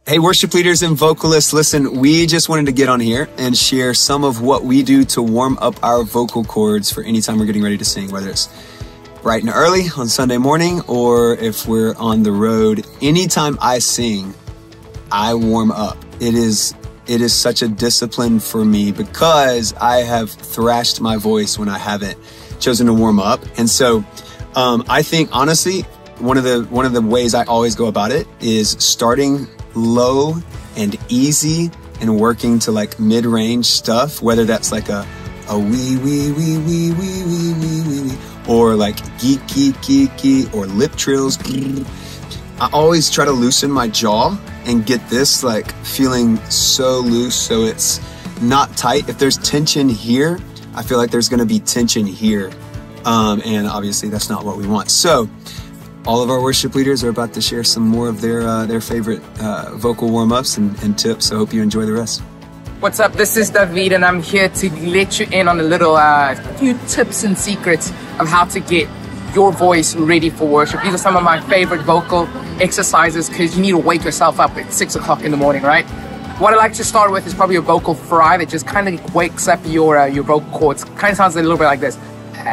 Hey, worship leaders and vocalists, listen, we just wanted to get on here and share some of what we do to warm up our vocal cords for any time we're getting ready to sing, whether it's bright and early on Sunday morning or if we're on the road. Anytime I sing, I warm up. It is such a discipline for me because I have thrashed my voice when I haven't chosen to warm up. And so I think, honestly, one of the ways I always go about it is starting low and easy and working to like mid-range stuff, whether that's like a wee wee wee wee wee wee wee wee or like geek geek geek geek or lip trills. I always try to loosen my jaw and get this like feeling so loose so it's not tight. If there's tension here, I feel like there's going to be tension here, and obviously that's not what we want. So all of our worship leaders are about to share some more of their favorite vocal warm-ups and tips, so I hope you enjoy the rest. What's up? This is David, and I'm here to let you in on a little few tips and secrets of how to get your voice ready for worship. These are some of my favorite vocal exercises because you need to wake yourself up at 6 o'clock in the morning, right? What I like to start with is probably a vocal fry that just kind of wakes up your vocal cords. Kind of sounds a little bit like this.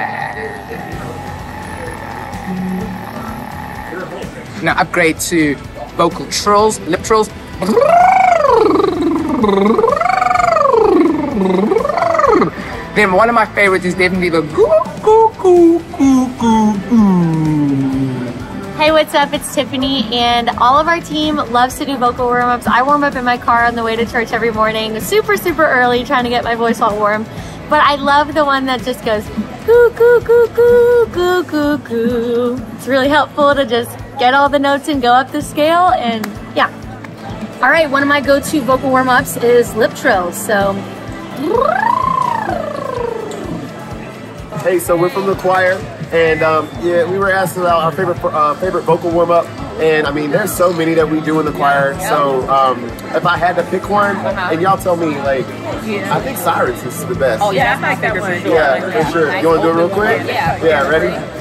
Now upgrade to vocal trills, lip trills. Then one of my favorites is definitely the goo goo goo goo goo goo. Hey, what's up? It's Tiffany, and all of our team loves to do vocal warm-ups. I warm up in my car on the way to church every morning, super early, trying to get my voice all warm. But I love the one that just goes goo goo goo goo goo goo goo. It's really helpful to just get all the notes and go up the scale, and yeah. All right, one of my go-to vocal warm-ups is lip trills. So, hey, so we're from the choir, and yeah, we were asked about our favorite vocal warm-up, and I mean, there's so many that we do in the choir. So if I had to pick one, and y'all tell me, like, I think Cyrus is the best. Oh yeah, that's my favorite for sure. Yeah, for sure. You want to do it real quick? Yeah. Yeah, ready?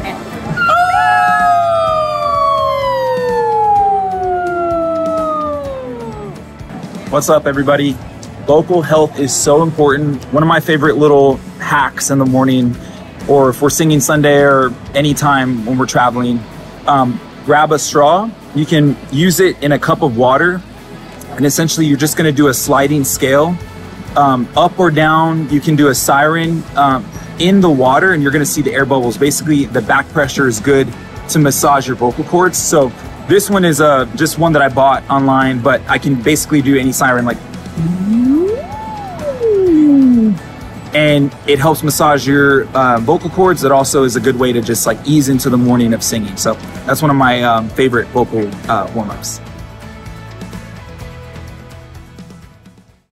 What's up, everybody? Vocal health is so important. One of my favorite little hacks in the morning, or if we're singing Sunday or anytime when we're traveling, grab a straw. You can use it in a cup of water, and essentially you're just gonna do a sliding scale, up or down. You can do a siren in the water, and you're gonna see the air bubbles. Basically, the back pressure is good to massage your vocal cords. So this one is just one that I bought online, but I can basically do any siren, like, and it helps massage your vocal cords. It also is a good way to just like ease into the morning of singing. So that's one of my favorite vocal warm-ups.